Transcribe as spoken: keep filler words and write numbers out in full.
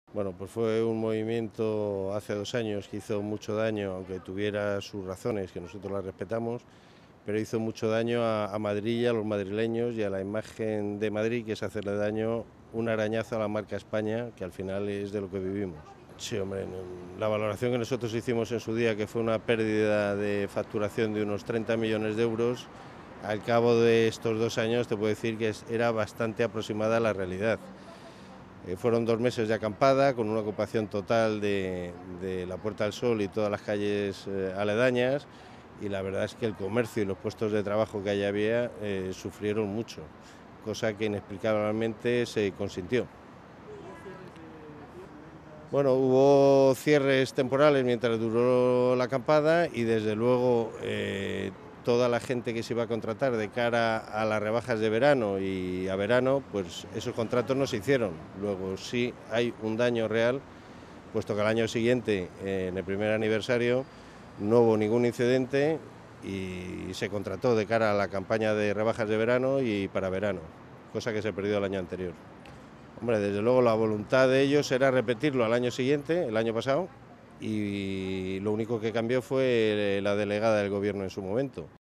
Bueno, pues fue un movimiento hace dos años que hizo mucho daño, aunque tuviera sus razones, que nosotros las respetamos, pero hizo mucho daño a, a Madrid y a los madrileños y a la imagen de Madrid, que es hacerle daño, un arañazo a la marca España, que al final es de lo que vivimos. Sí, hombre, la valoración que nosotros hicimos en su día, que fue una pérdida de facturación de unos treinta millones de euros, al cabo de estos dos años te puedo decir que era bastante aproximada a la realidad. Eh, fueron dos meses de acampada con una ocupación total de, de la Puerta del Sol y todas las calles eh, aledañas, y la verdad es que el comercio y los puestos de trabajo que allí había eh, sufrieron mucho, cosa que inexplicablemente se consintió. Bueno, hubo cierres temporales mientras duró la acampada y desde luego eh, toda la gente que se iba a contratar de cara a las rebajas de verano y a verano, pues esos contratos no se hicieron. Luego sí hay un daño real, puesto que al año siguiente, eh, en el primer aniversario, no hubo ningún incidente y se contrató de cara a la campaña de rebajas de verano y para verano, cosa que se perdió el año anterior. Hombre, desde luego la voluntad de ellos era repetirlo al año siguiente, el año pasado, y lo único que cambió fue la delegada del gobierno en su momento.